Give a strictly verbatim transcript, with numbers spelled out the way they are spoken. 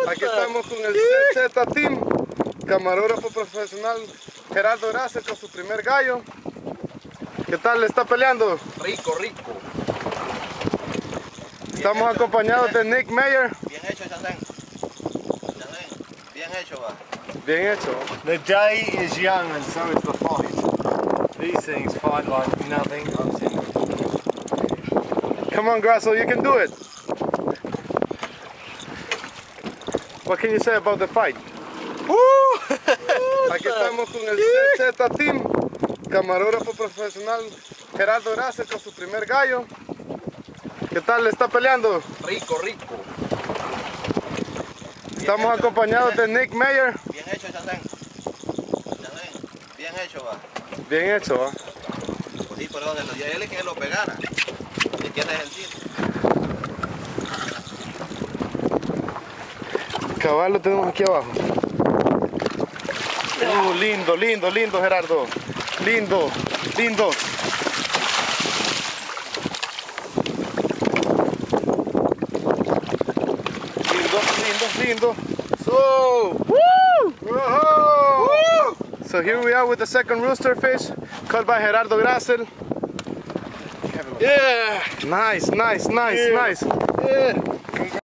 Aquí estamos con el C Z Team, camarógrafo profesional Gerardo Grasel con su primer gallo. ¿Qué tal le está peleando? Rico, rico. Estamos Bien acompañados hecho. de Nick Mayer. Bien hecho, Chacén. Chacén. Bien hecho, va. Bien hecho. The day is young and so is the fight. These things fight like nothing I've seen before. Come on, Grasel, you can do it. What can you say about the fight? Aquí estamos con el C Z Team, camarógrafo profesional Gerardo Grasel con su primer gallo. ¿Qué tal le está peleando? Rico, rico. Estamos Bien hecho. acompañados de Nick Mayer. Bien hecho, Chacén. Chacén. Bien hecho, va. Bien hecho, ¿eh? Pues sí, pero de los días él es que lo pegara. ¿Y quién es el tío? Cabal lo tenemos aquí abajo. Uh, lindo, lindo, lindo, Gerardo. Lindo, lindo. Lindo, lindo, lindo. So, woo! Woo! So here we are with the second rooster fish caught by Gerardo Grasel. Yeah! Nice, nice, nice, Yeah. nice. Yeah!